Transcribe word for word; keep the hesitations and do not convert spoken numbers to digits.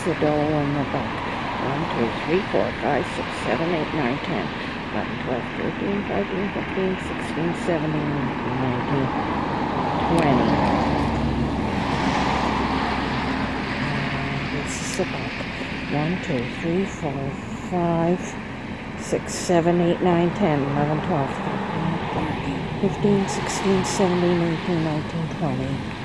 a dollar on the buck. one, two, three, four, five, six, seven, eight, nine, ten, eleven, twelve, thirteen, fourteen, fifteen, sixteen, seventeen, eighteen, nineteen, twenty. This is a buck. one, two, three, four, five, six, seven, eight, nine, ten, eleven, twelve, thirteen, fourteen, fifteen, sixteen, seventeen, eighteen, nineteen, twenty.